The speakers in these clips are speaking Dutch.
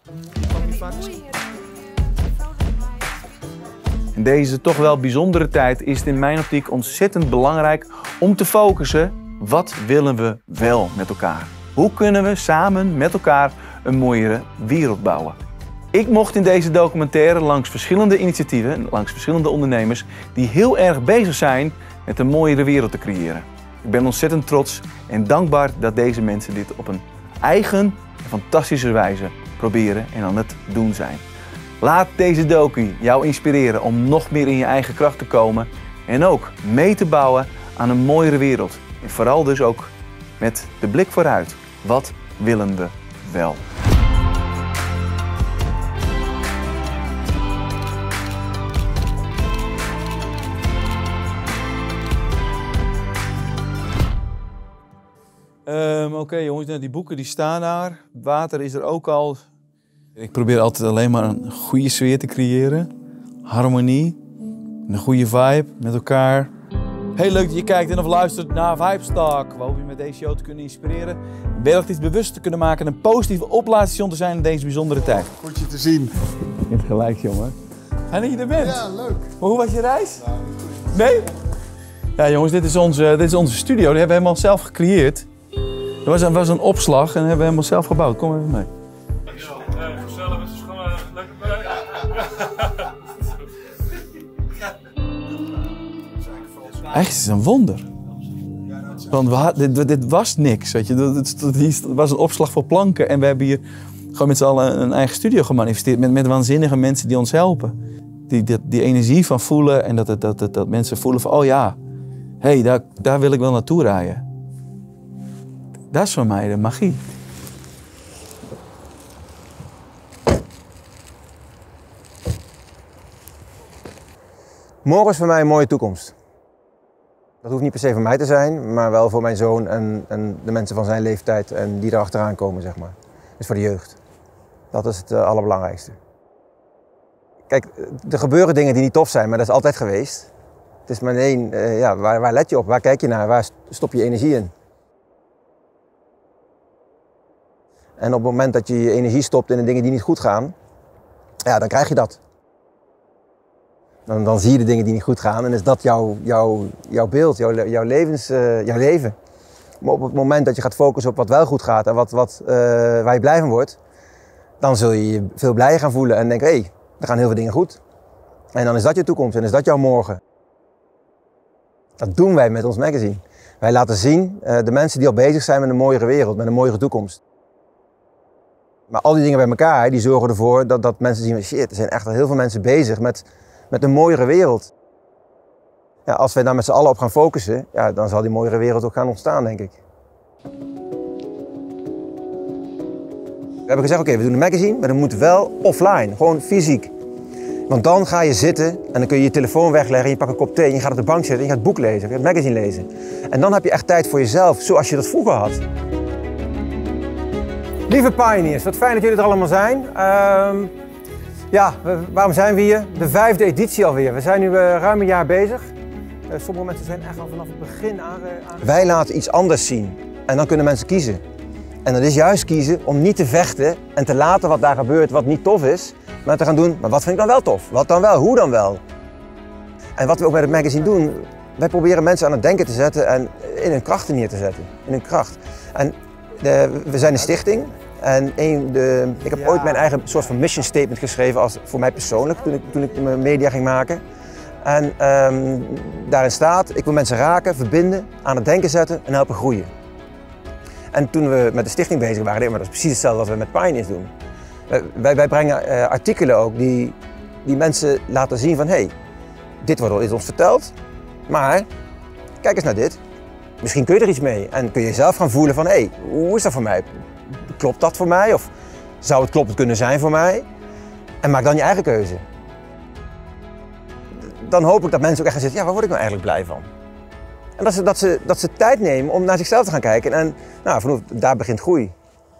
In deze toch wel bijzondere tijd is het in mijn optiek ontzettend belangrijk om te focussen. Wat willen we wel met elkaar? Hoe kunnen we samen met elkaar een mooiere wereld bouwen? Ik mocht in deze documentaire langs verschillende initiatieven, langs verschillende ondernemers die heel erg bezig zijn met een mooiere wereld te creëren. Ik ben ontzettend trots en dankbaar dat deze mensen dit op een eigen en fantastische wijze proberen en aan het doen zijn. Laat deze docu jou inspireren om nog meer in je eigen kracht te komen en ook mee te bouwen aan een mooiere wereld. En vooral dus ook met de blik vooruit. Wat willen we wel? Oké, jongens, die boeken die staan daar. Water is er ook al. Ik probeer altijd alleen maar een goede sfeer te creëren. Harmonie. Een goede vibe met elkaar. Heel leuk dat je kijkt en of luistert naar Vibestalk. We hopen je met deze show te kunnen inspireren. Wellicht bewust te kunnen maken en een positieve oplaadstation te zijn in deze bijzondere tijd. Goed je te zien. Je hebt gelijk, jongen. Fijn dat je er bent. Ja, leuk. Maar hoe was je reis? Nou, niet goed. Nee? Ja, jongens, dit is onze studio. Die hebben we helemaal zelf gecreëerd. Er was een opslag en dat hebben we helemaal zelf gebouwd. Kom even mee. Gezellig, het is gewoon lekker bij. Echt, het is een wonder. Want dit was niks, weet je. Het was een opslag voor planken en we hebben hier gewoon met z'n allen een eigen studio gemanifesteerd met waanzinnige mensen die ons helpen. Die energie van voelen en dat mensen voelen van, oh ja, hé, daar wil ik wel naartoe rijden. Dat is voor mij de magie. Morgen is voor mij een mooie toekomst. Dat hoeft niet per se voor mij te zijn, maar wel voor mijn zoon en de mensen van zijn leeftijd en die erachteraan komen, zeg maar. Dus voor de jeugd. Dat is het allerbelangrijkste. Kijk, er gebeuren dingen die niet tof zijn, maar dat is altijd geweest. Het is maar één, waar let je op? Waar kijk je naar? Waar stop je energie in? En op het moment dat je je energie stopt in de dingen die niet goed gaan, ja, dan krijg je dat. Dan zie je de dingen die niet goed gaan en is dat jouw beeld, jouw leven. Maar op het moment dat je gaat focussen op wat wel goed gaat en waar je blij van wordt, dan zul je je veel blijer gaan voelen en denken, hé, er gaan heel veel dingen goed. En dan is dat je toekomst en is dat jouw morgen. Dat doen wij met ons magazine. Wij laten zien de mensen die al bezig zijn met een mooiere wereld, met een mooiere toekomst. Maar al die dingen bij elkaar, die zorgen ervoor dat mensen zien, shit, er zijn echt al heel veel mensen bezig met een mooiere wereld. Ja, als wij daar met z'n allen op gaan focussen, ja, dan zal die mooiere wereld ook gaan ontstaan, denk ik. We hebben gezegd, oké, we doen een magazine, maar dat moet wel offline, gewoon fysiek. Want dan ga je zitten en dan kun je je telefoon wegleggen en je pakt een kop thee en je gaat op de bank zitten en je gaat het boek lezen, je gaat het magazine lezen. En dan heb je echt tijd voor jezelf, zoals je dat vroeger had. Lieve Pioneers, wat fijn dat jullie er allemaal zijn. Waarom zijn we hier? De 5e editie alweer. We zijn nu ruim een jaar bezig. Sommige mensen zijn echt al vanaf het begin aan. Wij laten iets anders zien en dan kunnen mensen kiezen. En dat is juist kiezen om niet te vechten en te laten wat daar gebeurt wat niet tof is, maar te gaan doen, maar wat vind ik dan wel tof? Wat dan wel? Hoe dan wel? En wat we ook met het magazine doen, wij proberen mensen aan het denken te zetten en in hun krachten neer te zetten. In hun kracht. En we zijn een stichting. En ik heb ooit mijn eigen soort van mission statement geschreven, voor mij persoonlijk, toen ik mijn media ging maken. En daarin staat, ik wil mensen raken, verbinden, aan het denken zetten en helpen groeien. En toen we met de stichting bezig waren, maar dat is precies hetzelfde wat we met Pioneers doen. Wij brengen artikelen ook die mensen laten zien van, hé, dit is ons verteld, maar kijk eens naar dit. Misschien kun je er iets mee en kun je zelf gaan voelen van, hé, hoe is dat voor mij? Klopt dat voor mij? Of zou het kloppend kunnen zijn voor mij? En maak dan je eigen keuze. Dan hoop ik dat mensen ook echt gaan zitten, ja, waar word ik nou eigenlijk blij van? En dat ze tijd nemen om naar zichzelf te gaan kijken. En vanaf daar begint groei.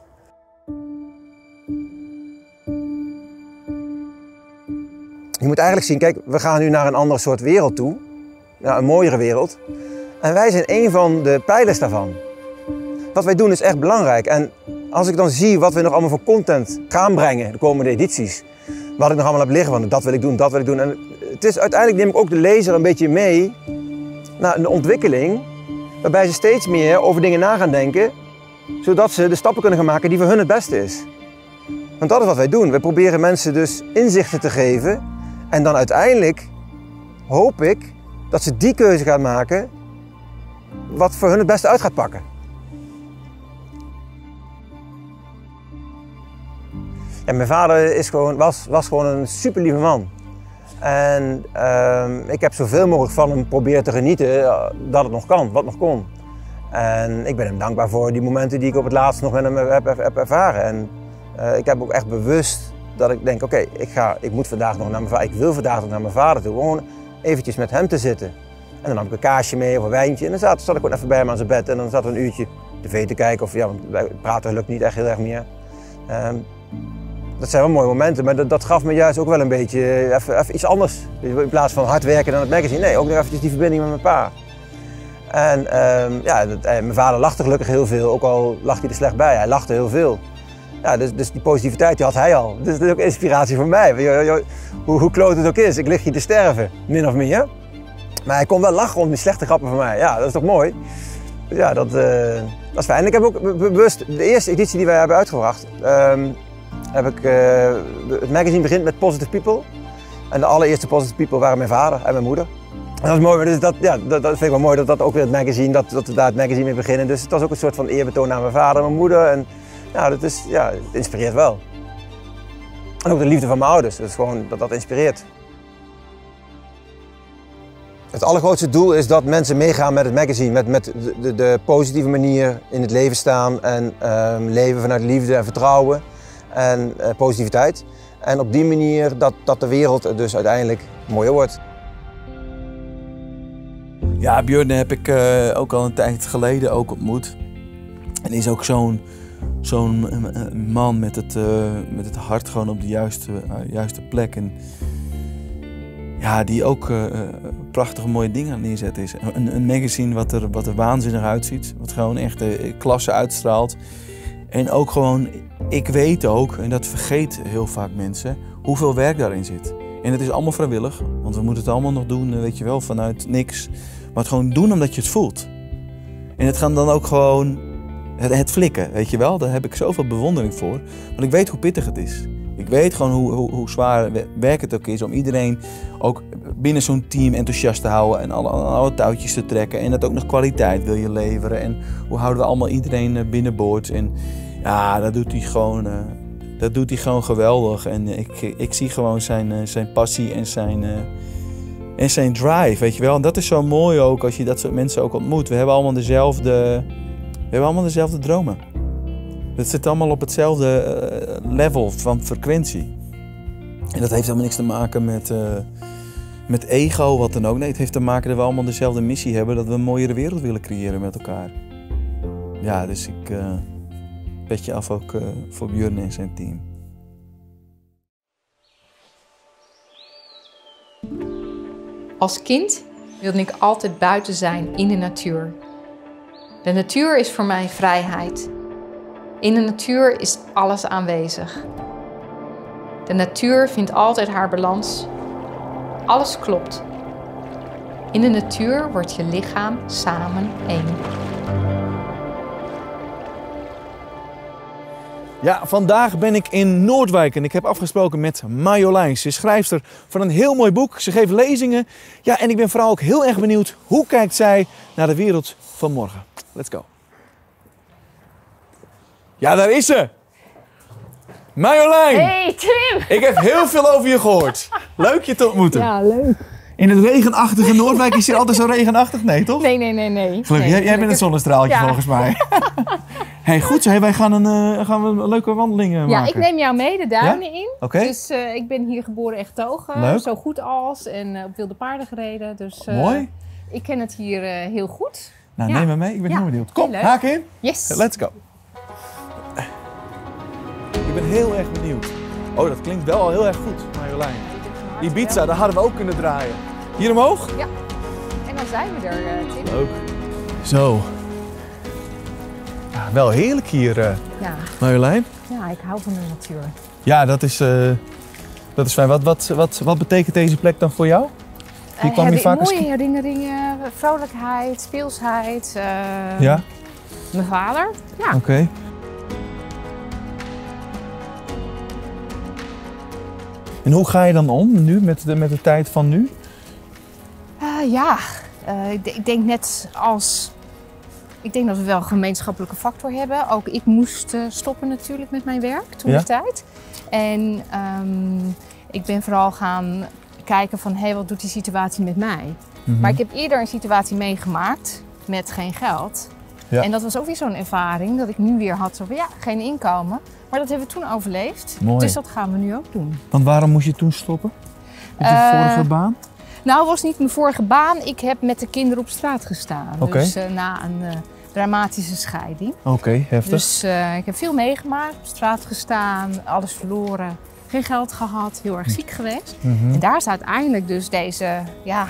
Je moet eigenlijk zien, kijk, we gaan nu naar een andere soort wereld toe. Een mooiere wereld. En wij zijn een van de pijlers daarvan. Wat wij doen is echt belangrijk. En als ik dan zie wat we nog allemaal voor content gaan brengen de komende edities. Wat ik nog allemaal heb liggen van dat wil ik doen, dat wil ik doen. En het is, uiteindelijk neem ik ook de lezer een beetje mee naar een ontwikkeling waarbij ze steeds meer over dingen na gaan denken, zodat ze de stappen kunnen gaan maken die voor hun het beste is. Want dat is wat wij doen. We proberen mensen dus inzichten te geven en dan uiteindelijk hoop ik dat ze die keuze gaan maken wat voor hun het beste uit gaat pakken. En mijn vader is was gewoon een super lieve man. En ik heb zoveel mogelijk van hem proberen te genieten dat het nog kan, wat nog kon. En ik ben hem dankbaar voor die momenten die ik op het laatst nog met hem heb ervaren. En ik heb ook echt bewust dat ik denk, oké, ik moet vandaag nog naar mijn vader, ik wil vandaag nog naar mijn vader toe. Gewoon eventjes met hem te zitten. En dan nam ik een kaasje mee of een wijntje en dan zat ik gewoon even bij hem aan zijn bed en dan zaten we een uurtje tv te kijken. Of ja, want wij praten lukt niet echt heel erg meer. Dat zijn wel mooie momenten, maar dat gaf me juist ook wel een beetje even iets anders. In plaats van hard werken dan het magazine, nee, ook nog eventjes die verbinding met mijn pa. En mijn vader lachte gelukkig heel veel, ook al lag hij er slecht bij, hij lachte heel veel. Ja, dus die positiviteit die had hij al. Dus dat is ook inspiratie voor mij. Hoe kloot het ook is, ik lig hier te sterven, min of meer. Maar hij kon wel lachen om die slechte grappen van mij. Ja, dat is toch mooi? Ja, dat is fijn. En ik heb ook bewust, de eerste editie die wij hebben uitgebracht, het magazine begint met Positive People. En de allereerste Positive People waren mijn vader en mijn moeder. En dat is mooi, dus dat vind ik wel mooi dat ook weer het magazine, dat we daar het magazine mee beginnen. Dus het was ook een soort van eerbetoon aan mijn vader en mijn moeder. En ja, het inspireert wel. En ook de liefde van mijn ouders, dus gewoon dat inspireert. Het allergrootste doel is dat mensen meegaan met het magazine, met de positieve manier in het leven staan en leven vanuit liefde en vertrouwen en positiviteit. En op die manier dat de wereld dus uiteindelijk mooier wordt. Ja, Björn heb ik ook al een tijd geleden ook ontmoet. En is ook zo'n man met het hart gewoon op de juiste plek. En ja, die ook prachtige mooie dingen aan het neerzetten is. Een magazine wat er waanzinnig uitziet. Wat gewoon echt klasse uitstraalt. En ook gewoon, ik weet ook, en dat vergeet heel vaak mensen, hoeveel werk daarin zit. En het is allemaal vrijwillig, want we moeten het allemaal nog doen, weet je wel, vanuit niks. Maar het gewoon doen omdat je het voelt. En het gaan dan ook gewoon het flikken, weet je wel. Daar heb ik zoveel bewondering voor. Want ik weet hoe pittig het is. Ik weet gewoon hoe zwaar werk het ook is om iedereen ook binnen zo'n team enthousiast te houden en alle touwtjes te trekken. En dat ook nog kwaliteit wil je leveren. En hoe houden we allemaal iedereen binnenboord. En ja, dat doet hij gewoon geweldig. En ik zie gewoon zijn passie en zijn drive, weet je wel. En dat is zo mooi ook als je dat soort mensen ook ontmoet. We hebben allemaal dezelfde dromen. Het zit allemaal op hetzelfde level van frequentie. En dat heeft helemaal niks te maken met ego, wat dan ook. Nee, het heeft te maken dat we allemaal dezelfde missie hebben. Dat we een mooiere wereld willen creëren met elkaar. Ja, dus ik petje af ook voor Björn en zijn team. Als kind wilde ik altijd buiten zijn in de natuur. De natuur is voor mij vrijheid. In de natuur is alles aanwezig. De natuur vindt altijd haar balans. Alles klopt. In de natuur wordt je lichaam samen één. Ja, vandaag ben ik in Noordwijk en ik heb afgesproken met Marjolein. Ze is schrijfster van een heel mooi boek. Ze geeft lezingen. Ja, en ik ben vooral ook heel erg benieuwd hoe kijkt zij naar de wereld van morgen. Let's go. Ja, daar is ze. Marjolein. Hey Tim. Ik heb heel veel over je gehoord. Leuk je te ontmoeten. Ja, leuk. In het regenachtige Noordwijk is hier altijd zo regenachtig? Nee, toch? Nee. Gelukkig, jij bent het zonnestraaltje volgens mij. Hey, goed zo. Wij gaan een leuke wandeling maken. Ja, ik neem jou mee de duinen in. Oké. Dus ik ben hier geboren en getogen. Leuk. Zo goed als. En op wilde paarden gereden. Dus mooi. Ik ken het hier heel goed. Nou, Ja. neem me mee. Ik ben heel benieuwd. Kom, Heel leuk. haak in. Yes. Let's go. Ik ben heel erg benieuwd. Oh, dat klinkt wel al heel erg goed, Marjolein. Ibiza, daar hadden we ook kunnen draaien. Hier omhoog? Ja. En dan zijn we er, Tim. Leuk. Zo. Ja, wel heerlijk hier, Ja. Marjolein. Ja, ik hou van de natuur. Ja, dat is fijn. Wat betekent deze plek dan voor jou? Hier kwam je vaak mooie herinneringen, vrolijkheid, speelsheid. Ja? Mijn vader. Ja. Oké. En hoe ga je dan om nu met de tijd van nu? Ik denk net als... Ik denk dat we wel een gemeenschappelijke factor hebben. Ook ik moest stoppen natuurlijk met mijn werk toen de tijd. En ik ben vooral gaan kijken van, hé, wat doet die situatie met mij? Maar ik heb eerder een situatie meegemaakt met geen geld. Ja. En dat was ook weer zo'n ervaring dat ik nu weer had, zo van, geen inkomen. Maar dat hebben we toen overleefd. Mooi. Dus dat gaan we nu ook doen. Want waarom moest je toen stoppen? Met je vorige baan? Nou, het was niet mijn vorige baan. Ik heb met de kinderen op straat gestaan. Okay. Dus na een dramatische scheiding. Oké, heftig. Dus ik heb veel meegemaakt, op straat gestaan, alles verloren. Geen geld gehad, heel erg ziek geweest. En daar is uiteindelijk dus deze,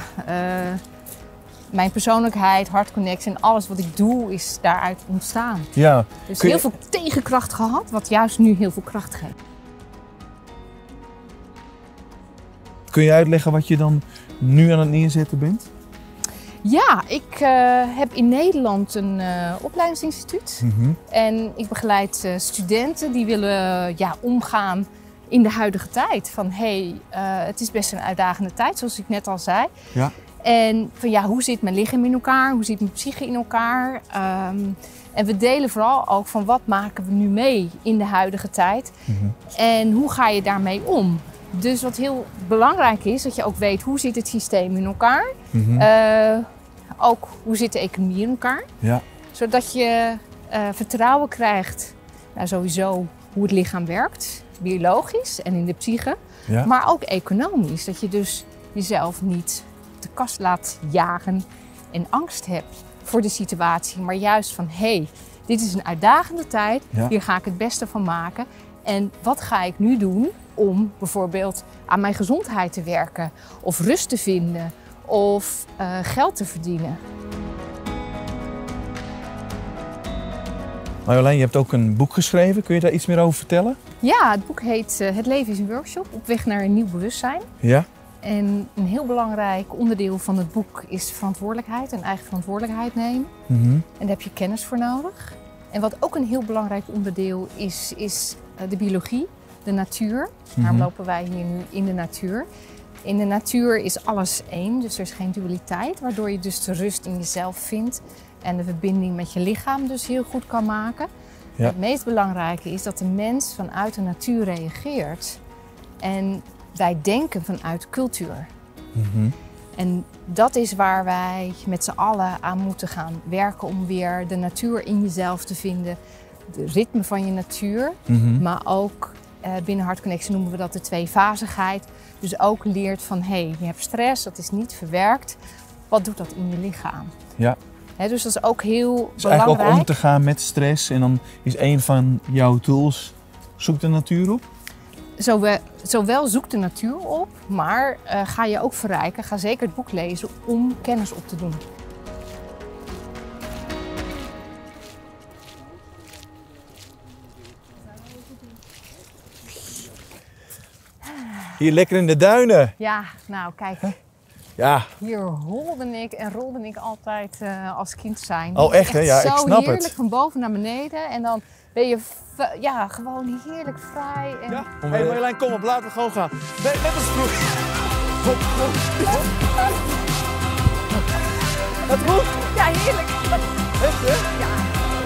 mijn persoonlijkheid, hartconnectie en alles wat ik doe is daaruit ontstaan. Ja. Dus heel veel tegenkracht gehad, wat juist nu heel veel kracht geeft. Kun je uitleggen wat je dan nu aan het neerzetten bent? Ja, ik heb in Nederland een opleidingsinstituut. En ik begeleid studenten die willen omgaan in de huidige tijd. Van het is best een uitdagende tijd, zoals ik net al zei. Ja. En van hoe zit mijn lichaam in elkaar? Hoe zit mijn psyche in elkaar? En we delen vooral ook van wat maken we nu mee in de huidige tijd? En hoe ga je daarmee om? Dus wat heel belangrijk is, dat je ook weet hoe zit het systeem in elkaar. Ook hoe zit de economie in elkaar. Ja. Zodat je vertrouwen krijgt, sowieso hoe het lichaam werkt, biologisch en in de psyche. Ja. Maar ook economisch, dat je dus jezelf niet de kast laat jagen en angst hebt voor de situatie. Maar juist van, dit is een uitdagende tijd, hier ga ik het beste van maken. En wat ga ik nu doen om bijvoorbeeld aan mijn gezondheid te werken of rust te vinden of geld te verdienen. Marjolein, je hebt ook een boek geschreven. Kun je daar iets meer over vertellen? Ja, het boek heet Het leven is een workshop, op weg naar een nieuw bewustzijn. Ja. En een heel belangrijk onderdeel van het boek is verantwoordelijkheid en eigen verantwoordelijkheid nemen. En daar heb je kennis voor nodig. En wat ook een heel belangrijk onderdeel is de biologie, de natuur. Daarom lopen wij hier nu in de natuur. In de natuur is alles één, dus er is geen dualiteit, waardoor je dus de rust in jezelf vindt en de verbinding met je lichaam dus heel goed kan maken. Ja. Het meest belangrijke is dat de mens vanuit de natuur reageert en wij denken vanuit cultuur. En dat is waar wij met z'n allen aan moeten gaan werken om weer de natuur in jezelf te vinden, de ritme van je natuur, maar ook binnen Hartconnectie noemen we dat de tweefazigheid. Dus ook leert van, je hebt stress, dat is niet verwerkt. Wat doet dat in je lichaam? Ja. Dus dat is ook heel belangrijk. Eigenlijk ook om te gaan met stress. En dan is een van jouw tools, zoek de natuur op? Zowel zoek de natuur op, maar ga je ook verrijken. Ga zeker het boek lezen om kennis op te doen. Hier lekker in de duinen. Ja, nou kijk. Ja. Hier rolde ik en rolde ik altijd als kind zijn. Oh echt hè? Ja, ik snap het. Zo heerlijk van boven naar beneden en dan ben je gewoon heerlijk vrij. En... Ja. Hey Marjolein, kom op, laten we gewoon gaan. Net als vroeger. Wat goed? Ja, heerlijk. Echt hè? Ja.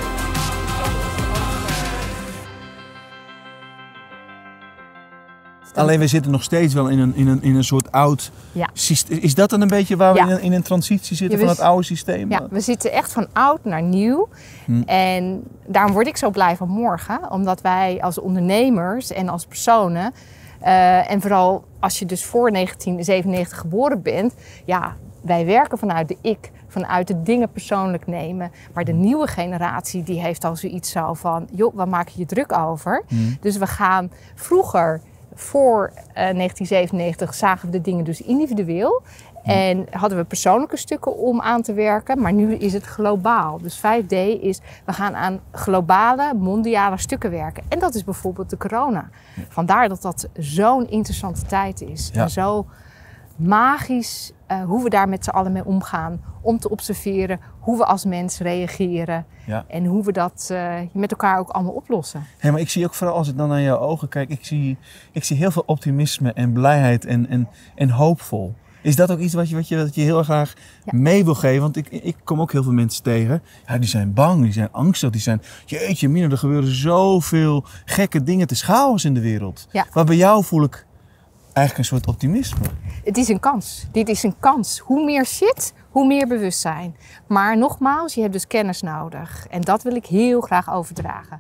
Alleen we zitten nog steeds wel in een soort oud systeem. Is dat dan een beetje waar we in een transitie zitten van het oude systeem? Ja, we zitten echt van oud naar nieuw. En daarom word ik zo blij van morgen. Omdat wij als ondernemers en als personen... en vooral als je dus voor 1997 geboren bent... Ja, wij werken vanuit de ik, vanuit de dingen persoonlijk nemen. Maar de nieuwe generatie die heeft al zoiets zo van... joh, waar maak je je druk over? Dus we gaan vroeger... Voor 1997 zagen we de dingen dus individueel. En hadden we persoonlijke stukken om aan te werken, maar nu is het globaal. Dus 5D is, we gaan aan globale, mondiale stukken werken. En dat is bijvoorbeeld de corona. Vandaar dat dat zo'n interessante tijd is. Ja. En zo magisch hoe we daar met z'n allen mee omgaan. Om te observeren hoe we als mens reageren. Ja. En hoe we dat met elkaar ook allemaal oplossen. Ja, maar ik zie ook vooral als ik dan naar jouw ogen kijk, ik zie heel veel optimisme en blijheid en hoopvol. Is dat ook iets wat je heel graag mee wil geven? Want ik kom ook heel veel mensen tegen. Ja, die zijn bang, die zijn angstig, die zijn... Jeetje mina, er gebeuren zoveel gekke dingen. Het is chaos in de wereld. Ja. Maar bij jou voel ik eigenlijk een soort optimisme. Het is een kans. Dit is een kans. Hoe meer shit, hoe meer bewustzijn. Maar nogmaals, je hebt dus kennis nodig. En dat wil ik heel graag overdragen.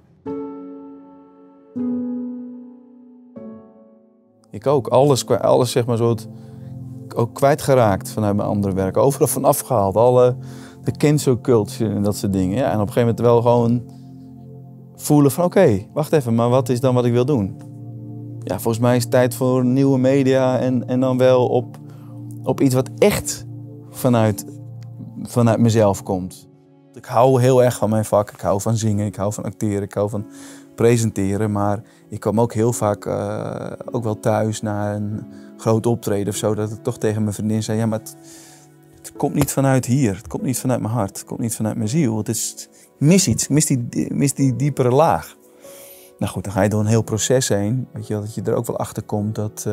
Ik ook. Alles zeg maar zo... ook kwijtgeraakt vanuit mijn andere werk. Overal van afgehaald. Alle de cancel culture en dat soort dingen. Ja, en op een gegeven moment wel gewoon voelen van oké, wacht even, maar wat is dan wat ik wil doen? Ja, volgens mij is het tijd voor nieuwe media en dan wel op iets wat echt vanuit mezelf komt. Ik hou heel erg van mijn vak. Ik hou van zingen, ik hou van acteren, ik hou van presenteren. Maar ik kwam ook heel vaak ook wel thuis na een groot optreden of zo, dat ik toch tegen mijn vriendin zei, ja, maar het komt niet vanuit hier, het komt niet vanuit mijn hart, het komt niet vanuit mijn ziel. Ik mis iets, ik mis die diepere laag. Nou goed, dan ga je door een heel proces heen, weet je, dat je er ook wel achter komt dat,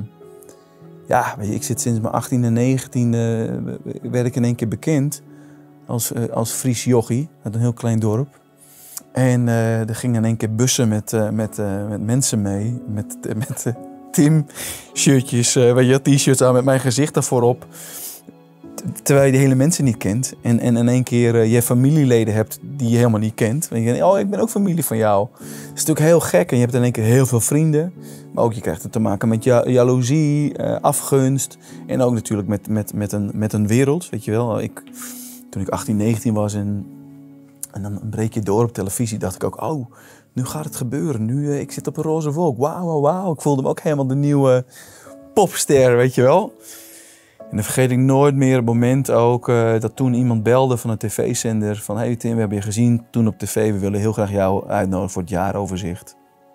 ja, weet je, ik zit sinds mijn 18e, 19e, werd ik in één keer bekend als Fries jochie uit een heel klein dorp. En er gingen in één keer bussen met mensen mee, met Tim-shirtjes, t-shirts aan met mijn gezicht daarvoor op. Terwijl je de hele mensen niet kent. En in één keer je familieleden hebt die je helemaal niet kent. En je denkt, oh, ik ben ook familie van jou. Dat is natuurlijk heel gek. En je hebt in één keer heel veel vrienden. Maar ook je krijgt het te maken met jaloezie, afgunst. En ook natuurlijk met een wereld, weet je wel. Toen ik 18, 19 was en dan breek je door op televisie, dacht ik ook, oh, nu gaat het gebeuren. Nu, ik zit op een roze wolk. Wauw. Ik voelde me ook helemaal de nieuwe popster, weet je wel. En dan vergeet ik nooit meer het moment ook dat toen iemand belde van een tv-zender. Van, hey Tim, we hebben je gezien toen op tv. We willen heel graag jou uitnodigen voor het jaaroverzicht.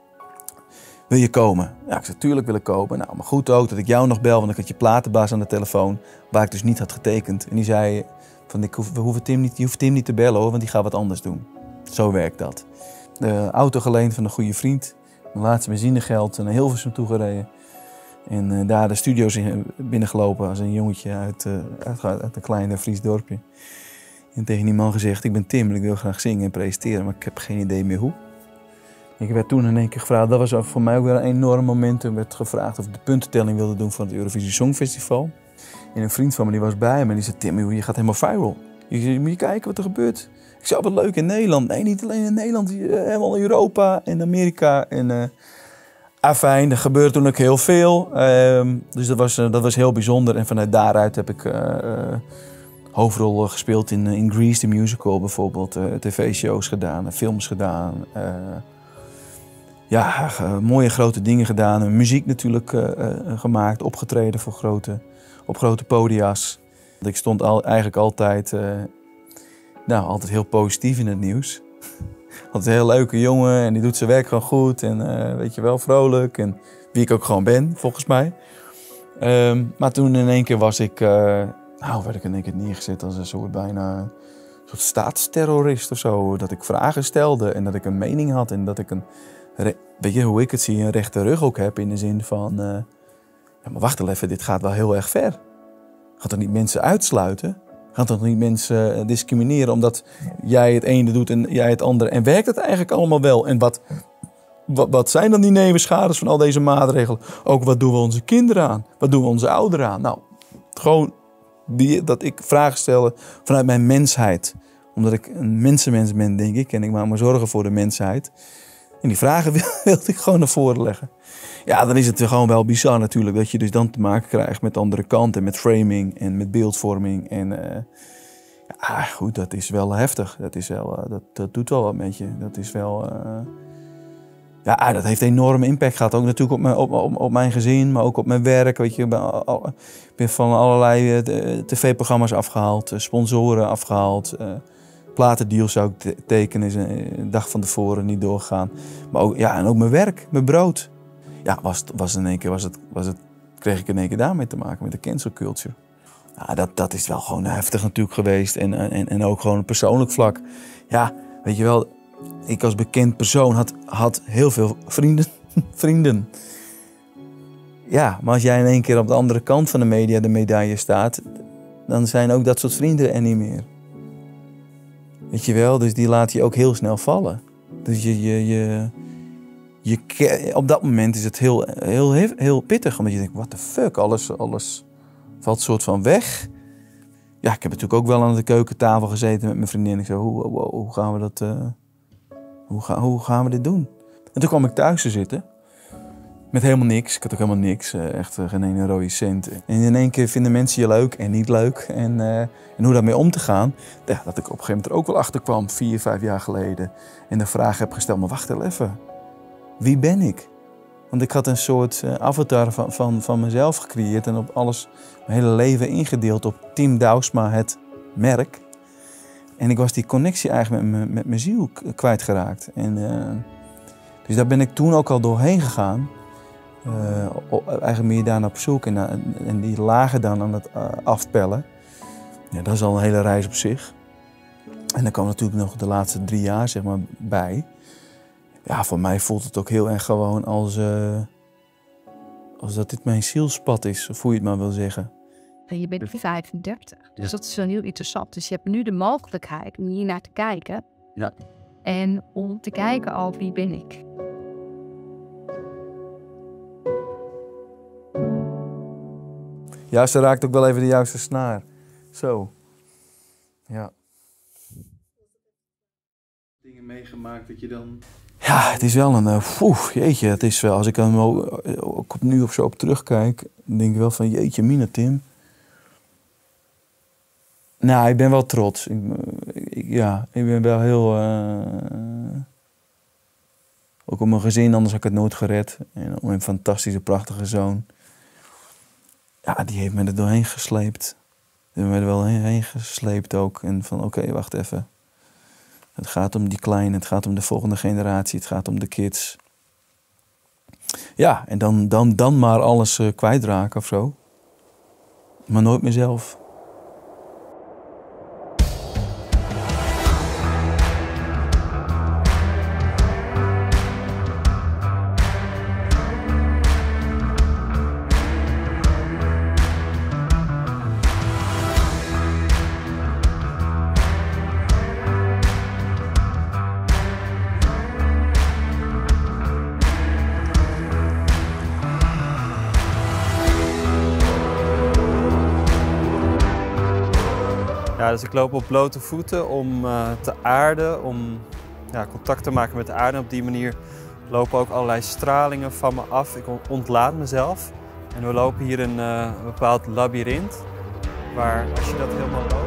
Wil je komen? Ja, ik zei, tuurlijk wil ik komen. Nou, maar goed ook dat ik jou nog bel, want ik had je platenbaas aan de telefoon. Waar ik dus niet had getekend. En die zei, van, je hoeft Tim niet te bellen hoor, want die gaat wat anders doen. Zo werkt dat. De auto geleend van een goede vriend. Mijn laatste benzinegeld naar Hilversum toegereden. En daar de studio's binnengelopen als een jongetje uit een klein Fries dorpje. En tegen die man gezegd, ik ben Tim en ik wil graag zingen en presenteren, maar ik heb geen idee meer hoe. Ik werd toen in één keer gevraagd, dat was voor mij ook weer een enorm moment. Toen werd gevraagd of ik de puntentelling wilde doen van het Eurovisie Songfestival. En een vriend van me die was bij me en die zei, Tim, je gaat helemaal viral. Moet je kijken wat er gebeurt. Ik zei, wat leuk in Nederland. Nee, niet alleen in Nederland, helemaal in Europa en Amerika. En afijn, er gebeurde toen ook heel veel. Dus dat was heel bijzonder. En vanuit daaruit heb ik hoofdrol gespeeld in Grease, the musical bijvoorbeeld. TV-shows gedaan, films gedaan. Mooie grote dingen gedaan. Muziek natuurlijk gemaakt, opgetreden op grote podia's. Ik stond eigenlijk altijd heel positief in het nieuws. Altijd een heel leuke jongen en die doet zijn werk gewoon goed en weet je wel, vrolijk. En wie ik ook gewoon ben, volgens mij. Maar toen in één keer werd ik in één keer neergezet als een soort bijna soort staatsterrorist of zo. Dat ik vragen stelde en dat ik een mening had en dat ik weet je hoe ik het zie, een rechte rug ook heb in de zin van... ja, maar wacht even, dit gaat wel heel erg ver. Gaat er niet mensen uitsluiten? Gaat er niet mensen discrimineren omdat jij het ene doet en jij het andere? En werkt het eigenlijk allemaal wel? En wat zijn dan die nevenschades van al deze maatregelen? Ook wat doen we onze kinderen aan? Wat doen we onze ouderen aan? Nou, gewoon dat ik vragen stel vanuit mijn mensheid. Omdat ik een mensenmens ben, denk ik. En ik maak me zorgen voor de mensheid. En die vragen wilde ik gewoon naar voren leggen. Ja, dan is het gewoon wel bizar natuurlijk dat je dus dan te maken krijgt met andere kanten, met framing en met beeldvorming. En goed, dat is wel heftig. Dat doet wel wat met je. Dat is wel... Ja, dat heeft enorme impact gehad. Ook natuurlijk op mijn gezin, maar ook op mijn werk. Weet je, ik ben van allerlei tv-programma's afgehaald, sponsoren afgehaald. Platendeals zou ik tekenen, is een dag van tevoren niet doorgegaan. Maar ook, ja, en ook mijn werk, mijn brood. Ja, kreeg ik in één keer daarmee te maken, met de cancel culture. Ja, dat is wel gewoon heftig natuurlijk geweest. En ook gewoon een persoonlijk vlak. Ja, weet je wel, ik als bekend persoon had heel veel vrienden. Ja, maar als jij in één keer op de andere kant van de medaille staat, dan zijn ook dat soort vrienden er niet meer. Weet je wel, dus die laat je ook heel snel vallen. Dus op dat moment is het heel pittig, omdat je denkt, what the fuck, alles valt soort van weg. Ja, ik heb natuurlijk ook wel aan de keukentafel gezeten met mijn vriendin. Ik zei, hoe gaan we dat, hoe gaan we dit doen? En toen kwam ik thuis te zitten, met helemaal niks. Ik had ook helemaal niks, echt geen ene rode cent. En in één keer vinden mensen je leuk en niet leuk. En hoe daarmee om te gaan, ja, dat ik op een gegeven moment er ook wel achter kwam, 4, 5 jaar geleden. En de vraag heb gesteld, maar wacht even, wie ben ik? Want ik had een soort avatar van mezelf gecreëerd en op alles, mijn hele leven ingedeeld op Team Douwsma, het merk. En ik was die connectie eigenlijk met mijn ziel kwijtgeraakt. Dus daar ben ik toen ook al doorheen gegaan. Eigenlijk meer daar naar op zoek en die lagen dan aan het afpellen. Ja, dat is al een hele reis op zich. En dan kwam natuurlijk nog de laatste 3 jaar zeg maar, bij. Ja, voor mij voelt het ook heel erg gewoon als dat dit mijn zielspad is, of hoe je het maar wil zeggen. Je bent 35, dus dat is wel heel interessant. Dus je hebt nu de mogelijkheid om hier naar te kijken. Ja. En om te kijken al wie ben ik. Ja, ze raakt ook wel even de juiste snaar. Zo. Ja. Dingen meegemaakt dat je dan... Ja, het is wel een... jeetje, het is wel... Als ik er ook nu of zo op terugkijk, dan denk ik wel van... Jeetje, mina, Tim. Nou, ik ben wel trots. Ik ben wel heel... ook op mijn gezin, anders had ik het nooit gered. En om een fantastische, prachtige zoon. Ja, die heeft me er doorheen gesleept. Die heeft me er wel heen gesleept ook. En van, oké, wacht even. Het gaat om die kleine, het gaat om de volgende generatie, het gaat om de kids. Ja, en dan maar alles kwijtraken of zo. Maar nooit mezelf. Ja, dus ik loop op blote voeten om te aarden, om contact te maken met de aarde. Op die manier lopen ook allerlei stralingen van me af. Ik ontlaat mezelf. En we lopen hier een bepaald labyrint, waar als je dat helemaal loopt...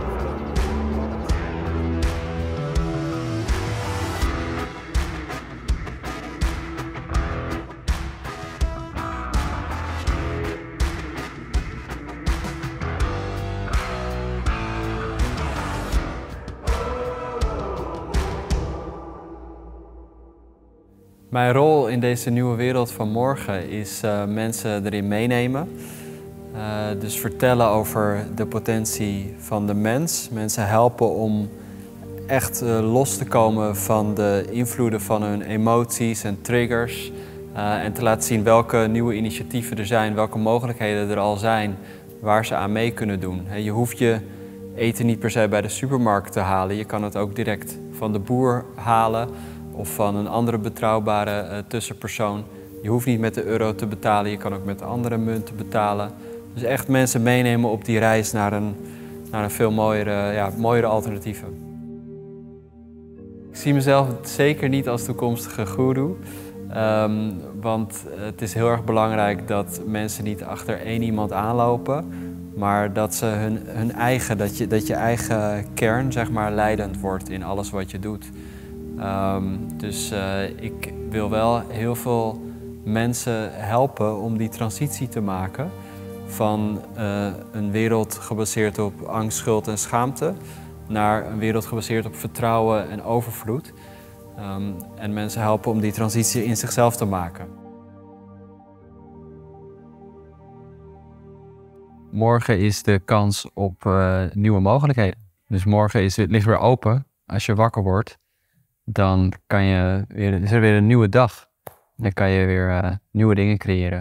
Mijn rol in deze nieuwe wereld van morgen is mensen erin meenemen. Dus vertellen over de potentie van de mens. Mensen helpen om echt los te komen van de invloeden van hun emoties en triggers. En te laten zien welke nieuwe initiatieven er zijn, welke mogelijkheden er al zijn waar ze aan mee kunnen doen. Je hoeft je eten niet per se bij de supermarkt te halen. Je kan het ook direct van de boer halen. Of van een andere betrouwbare tussenpersoon. Je hoeft niet met de euro te betalen, je kan ook met andere munten betalen. Dus echt mensen meenemen op die reis naar een veel mooiere alternatieven. Ik zie mezelf zeker niet als toekomstige goeroe. Want het is heel erg belangrijk dat mensen niet achter één iemand aanlopen. Maar dat ze dat je eigen kern zeg maar, leidend wordt in alles wat je doet. Dus ik wil wel heel veel mensen helpen om die transitie te maken van een wereld gebaseerd op angst, schuld en schaamte naar een wereld gebaseerd op vertrouwen en overvloed. En mensen helpen om die transitie in zichzelf te maken. Morgen is de kans op nieuwe mogelijkheden. Dus morgen ligt weer open. Als je wakker wordt, dan is er weer een nieuwe dag. Dan kan je weer nieuwe dingen creëren.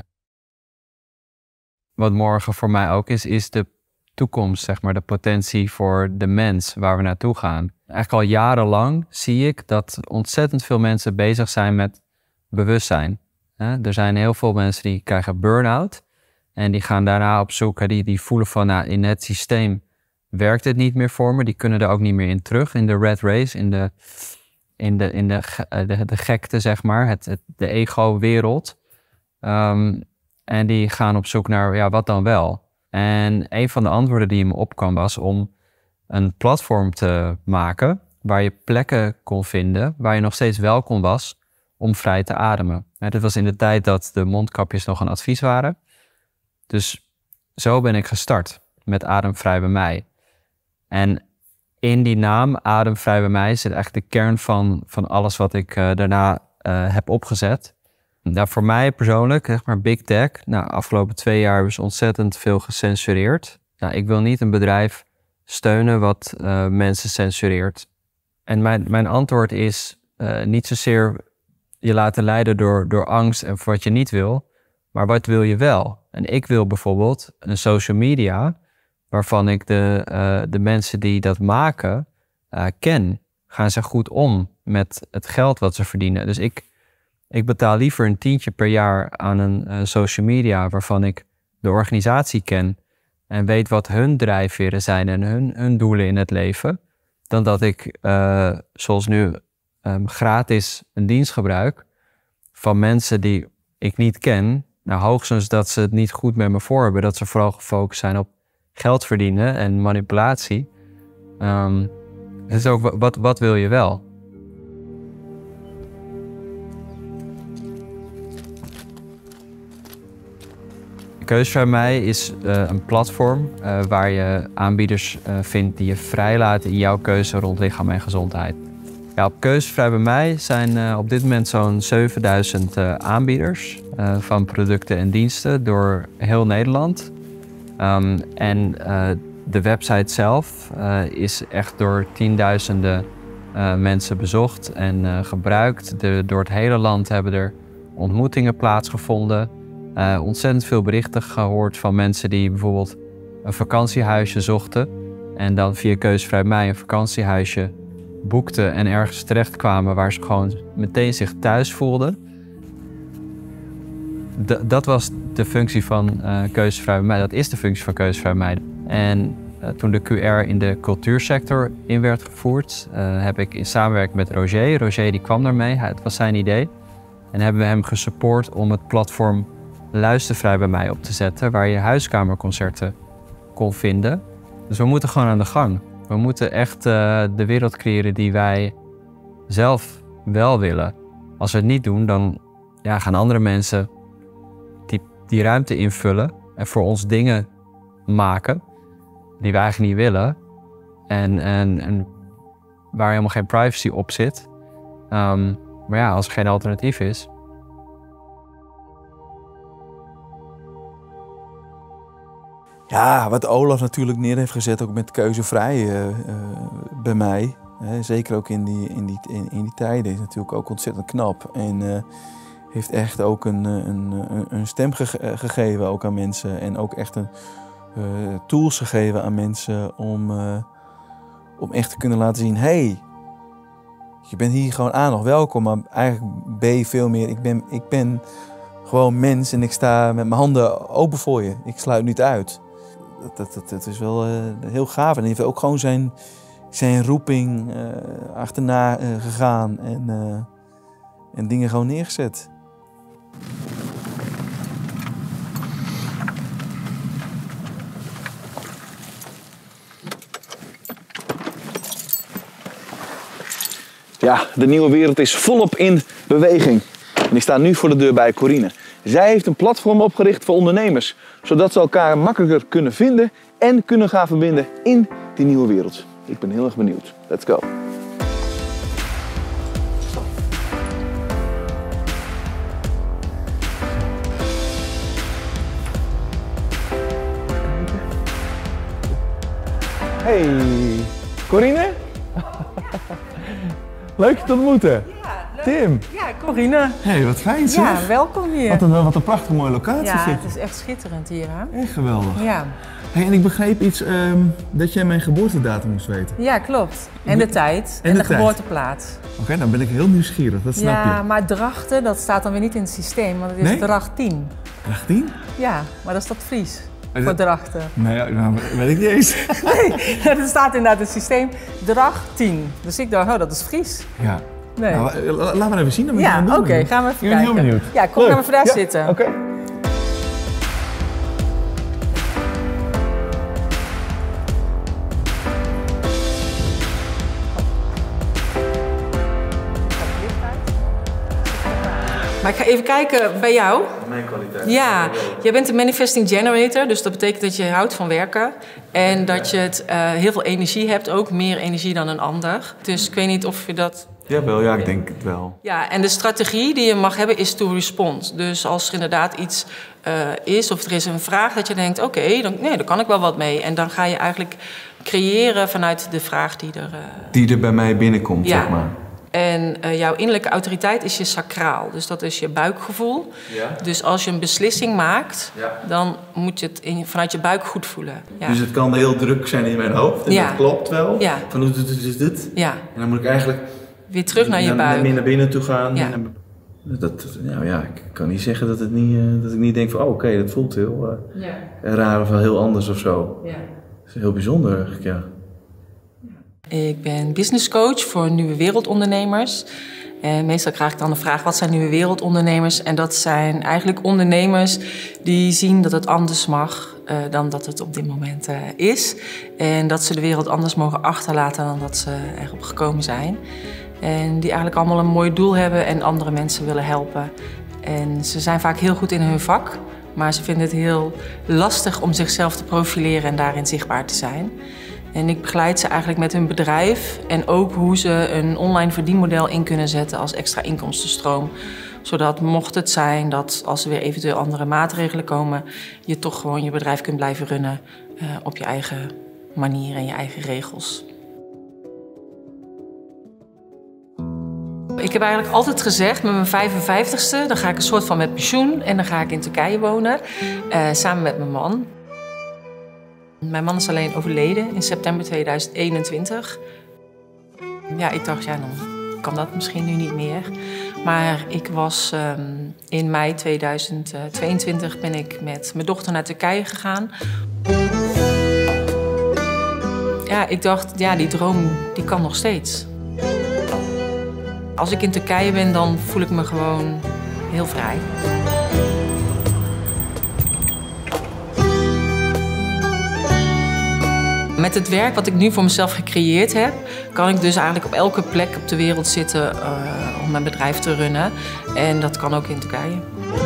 Wat morgen voor mij ook is de toekomst, zeg maar, de potentie voor de mens waar we naartoe gaan. Eigenlijk al jarenlang zie ik dat ontzettend veel mensen bezig zijn met bewustzijn. Er zijn heel veel mensen die krijgen burn-out en die gaan daarna op zoek, die voelen van in het systeem werkt het niet meer voor me, die kunnen er ook niet meer in terug, in de rat race, in de gekte, zeg maar, de ego-wereld. En die gaan op zoek naar, wat dan wel? En een van de antwoorden die me opkwam was om een platform te maken waar je plekken kon vinden, waar je nog steeds welkom was om vrij te ademen. Dit was in de tijd dat de mondkapjes nog een advies waren. Dus zo ben ik gestart met Ademvrij bij mij. En in die naam, Ademvrij bij mij, zit eigenlijk de kern van alles wat ik daarna heb opgezet. Nou, voor mij persoonlijk, zeg maar Big Tech, afgelopen 2 jaar is ontzettend veel gecensureerd. Ik wil niet een bedrijf steunen wat mensen censureert. En mijn antwoord is niet zozeer je laten leiden door angst en voor wat je niet wil, maar wat wil je wel? En ik wil bijvoorbeeld een social media waarvan ik de mensen die dat maken ken. Gaan ze goed om met het geld wat ze verdienen? Dus ik betaal liever een tientje per jaar aan een social media waarvan ik de organisatie ken en weet wat hun drijfveren zijn en hun doelen in het leven, dan dat ik, zoals nu, gratis een dienst gebruik van mensen die ik niet ken. Hoogstens dat ze het niet goed met me voor hebben, dat ze vooral gefocust zijn op geld verdienen en manipulatie. Het is ook wat wil je wel? Keusvrij mij is een platform waar je aanbieders vindt die je vrijlaten in jouw keuze rond lichaam en gezondheid. Op Keusvrij bij mij zijn op dit moment zo'n 7000 aanbieders van producten en diensten door heel Nederland. En de website zelf is echt door tienduizenden mensen bezocht en gebruikt. Door het hele land hebben er ontmoetingen plaatsgevonden. Ontzettend veel berichten gehoord van mensen die bijvoorbeeld een vakantiehuisje zochten en dan via Keusvrij mij een vakantiehuisje boekten en ergens terechtkwamen waar ze gewoon meteen zich thuis voelden. Dat was de functie van Keusvrij mij. Dat is de functie van Keusvrij mij. En toen de QR in de cultuursector in werd gevoerd, heb ik in samenwerking met Roger. Roger die kwam daarmee, het was zijn idee. En hebben we hem gesupport om het platform Luistervrij bij mij op te zetten, waar je huiskamerconcerten kon vinden. Dus we moeten gewoon aan de gang. We moeten echt de wereld creëren die wij zelf wel willen. Als we het niet doen, dan gaan andere mensen die ruimte invullen en voor ons dingen maken die wij eigenlijk niet willen. En waar helemaal geen privacy op zit. Maar als er geen alternatief is. Ja, wat Olaf natuurlijk neer heeft gezet, ook met Keuzevrij bij mij. Zeker ook in die tijden, is natuurlijk ook ontzettend knap. En heeft echt ook een stem gegeven ook aan mensen. En ook echt tools gegeven aan mensen om echt te kunnen laten zien, hey, je bent hier gewoon nog welkom, maar eigenlijk ben je veel meer, ik ben gewoon mens en ik sta met mijn handen open voor je. Ik sluit niet uit. Dat is wel heel gaaf. En hij heeft ook gewoon zijn roeping achterna gegaan en dingen gewoon neergezet. Ja, de nieuwe wereld is volop in beweging. En ik sta nu voor de deur bij Corine. Zij heeft een platform opgericht voor ondernemers, zodat ze elkaar makkelijker kunnen vinden en kunnen gaan verbinden in die nieuwe wereld. Ik ben heel erg benieuwd. Let's go. Hey, Corine? Leuk je te ontmoeten. Ja, leuk. Tim. Ja, Corine. Hey, wat fijn zeg. Ja, welkom hier. Wat een prachtige mooie locatie. Ja, zit. het is echt schitterend hier, hè? Echt geweldig. Ja. Hey, en ik begreep iets dat jij mijn geboortedatum moest weten. Ja, klopt. En de tijd. En de geboorteplaats. Oké, dan ben ik heel nieuwsgierig, dat snap je. Ja, maar Drachten, dat staat dan weer niet in het systeem, want het is Drachttien. Drachttien? Ja, maar dat is dat Fries. Voor Drachten. Nee, nou, weet ik niet eens. Nee, er staat inderdaad in het systeem Drachttien. Dus ik dacht, oh, dat is Fries. Ja. Nee. Nou, laat maar even zien. Dan ja, oké, gaan we even kijken. Ik ben heel benieuwd. Ja, kom maar even daar zitten. Oké. Maar ik ga even kijken bij jou. Mijn kwaliteit. Ja, jij bent een manifesting generator, dus dat betekent dat je houdt van werken. En dat je heel veel energie hebt, ook meer energie dan een ander. Dus ik weet niet of je dat... Jawel, ja, ik denk het wel. Ja, en de strategie die je mag hebben is to respond. Dus als er inderdaad iets is of er is een vraag dat je denkt... oké, daar kan ik wel wat mee. En dan ga je eigenlijk creëren vanuit de vraag die er bij mij binnenkomt, ja. zeg maar. En jouw innerlijke autoriteit is je sacraal. Dus dat is je buikgevoel. Ja. Dus als je een beslissing maakt, dan moet je het vanuit je buik goed voelen. Ja. Dus het kan heel druk zijn in mijn hoofd. En dat klopt wel. Ja. Van hoe doet dit? Ja. En dan moet ik eigenlijk... weer terug naar je buik. Meer naar binnen toe gaan. Ja. Nou ja, ik kan niet zeggen dat, dat ik niet denk van... oké, dat voelt heel raar of wel heel anders of zo. Ja. Dat is heel bijzonder eigenlijk, ja. Ik ben business coach voor nieuwe wereldondernemers. En meestal krijg ik dan de vraag, wat zijn nieuwe wereldondernemers? En dat zijn eigenlijk ondernemers die zien dat het anders mag dan dat het op dit moment is. En dat ze de wereld anders mogen achterlaten dan dat ze erop gekomen zijn. En die eigenlijk allemaal een mooi doel hebben en andere mensen willen helpen. En ze zijn vaak heel goed in hun vak, maar ze vinden het heel lastig om zichzelf te profileren en daarin zichtbaar te zijn. En ik begeleid ze eigenlijk met hun bedrijf en ook hoe ze een online verdienmodel in kunnen zetten als extra inkomstenstroom. Zodat mocht het zijn dat als er weer eventueel andere maatregelen komen, je toch gewoon je bedrijf kunt blijven runnen op je eigen manier en je eigen regels. Ik heb eigenlijk altijd gezegd, met mijn 55ste, dan ga ik een soort van met pensioen en dan ga ik in Turkije wonen, samen met mijn man. Mijn man is alleen overleden in september 2021. Ja, ik dacht, ja, dan kan dat misschien nu niet meer. Maar ik was in mei 2022 ben ik met mijn dochter naar Turkije gegaan. Ja, ik dacht, ja, die droom die kan nog steeds. Als ik in Turkije ben, dan voel ik me gewoon heel vrij. Met het werk wat ik nu voor mezelf gecreëerd heb, kan ik dus eigenlijk op elke plek op de wereld zitten om mijn bedrijf te runnen. En dat kan ook in Turkije.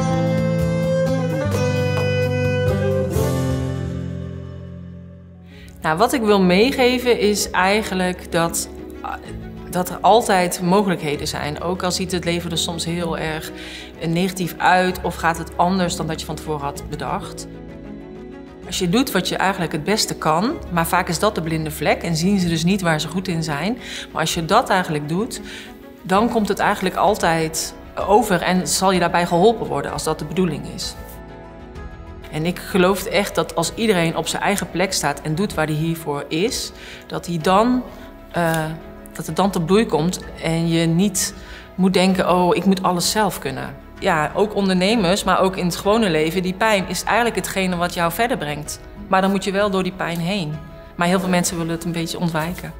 Nou, wat ik wil meegeven is eigenlijk dat er altijd mogelijkheden zijn. Ook al ziet het leven er soms heel erg negatief uit of gaat het anders dan dat je van tevoren had bedacht. Als je doet wat je eigenlijk het beste kan, maar vaak is dat de blinde vlek en zien ze dus niet waar ze goed in zijn. Maar als je dat eigenlijk doet, dan komt het eigenlijk altijd over en zal je daarbij geholpen worden als dat de bedoeling is. En ik geloof echt dat als iedereen op zijn eigen plek staat en doet waar hij hiervoor is, dat het dan tot bloei komt en je niet moet denken, oh, ik moet alles zelf kunnen. Ja, ook ondernemers, maar ook in het gewone leven, die pijn is eigenlijk hetgene wat jou verder brengt. Maar dan moet je wel door die pijn heen. Maar heel veel mensen willen het een beetje ontwijken.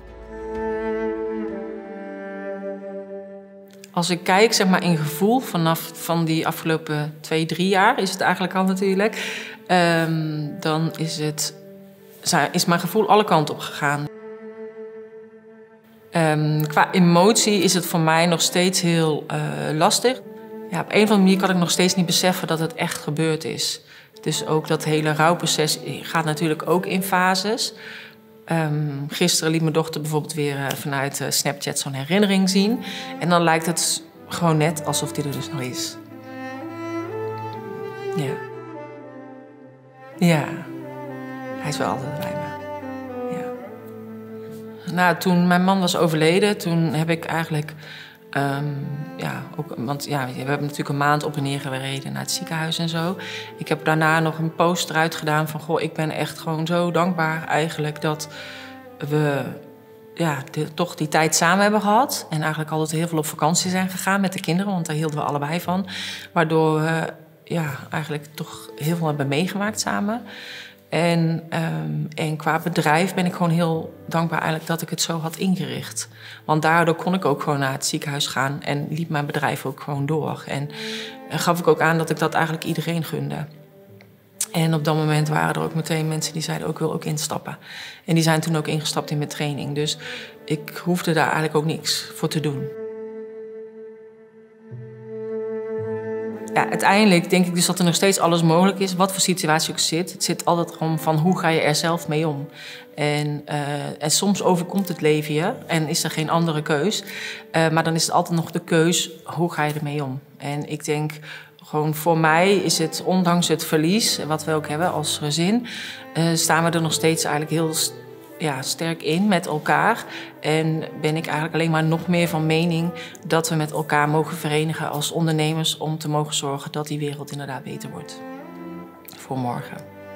Als ik kijk, zeg maar, in gevoel van die afgelopen 2-3 jaar, is het eigenlijk al natuurlijk, dan is mijn gevoel alle kanten op gegaan. Qua emotie is het voor mij nog steeds heel lastig. Ja, op een of andere manier kan ik nog steeds niet beseffen dat het echt gebeurd is. Dus ook dat hele rouwproces gaat natuurlijk ook in fases. Gisteren liet mijn dochter bijvoorbeeld weer vanuit Snapchat zo'n herinnering zien. En dan lijkt het gewoon net alsof die er dus nog is. Ja. Ja. Hij is wel altijd bij me. Ja. Nou, toen mijn man was overleden, toen heb ik eigenlijk... want we hebben natuurlijk een maand op en neer gereden naar het ziekenhuis en zo. Ik heb daarna nog een post eruit gedaan van... goh, ik ben echt gewoon zo dankbaar eigenlijk dat we toch die tijd samen hebben gehad. En eigenlijk altijd heel veel op vakantie zijn gegaan met de kinderen, want daar hielden we allebei van. Waardoor we eigenlijk toch heel veel hebben meegemaakt samen. En qua bedrijf ben ik gewoon heel dankbaar eigenlijk dat ik het zo had ingericht. Want daardoor kon ik ook gewoon naar het ziekenhuis gaan en liep mijn bedrijf ook gewoon door. En gaf ik ook aan dat ik dat eigenlijk iedereen gunde. En op dat moment waren er ook meteen mensen die zeiden, ik wil ook instappen. En die zijn toen ook ingestapt in mijn training. Dus ik hoefde daar eigenlijk ook niks voor te doen. Ja, uiteindelijk denk ik dus dat er nog steeds alles mogelijk is, wat voor situatie ook zit. Het zit altijd gewoon van hoe ga je er zelf mee om. En soms overkomt het leven je en is er geen andere keus. Maar dan is het altijd nog de keus, hoe ga je ermee om? En ik denk, gewoon voor mij is het, ondanks het verlies, wat we ook hebben als gezin, staan we er nog steeds eigenlijk heel sterk in met elkaar. En ben ik eigenlijk alleen maar nog meer van mening dat we met elkaar mogen verenigen als ondernemers om te mogen zorgen dat die wereld inderdaad beter wordt. Voor morgen.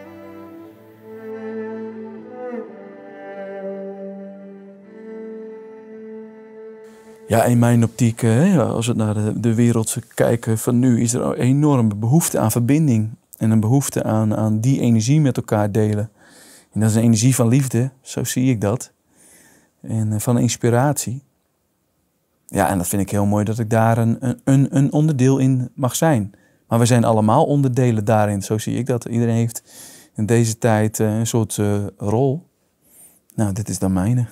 Ja, in mijn optiek, als we naar de wereld kijken van nu, is er een enorme behoefte aan verbinding. En een behoefte aan die energie met elkaar delen. En dat is een energie van liefde, zo zie ik dat. En van inspiratie. Ja, en dat vind ik heel mooi dat ik daar een onderdeel in mag zijn. Maar we zijn allemaal onderdelen daarin, zo zie ik dat. Iedereen heeft in deze tijd een soort rol. Nou, dit is dan mijne.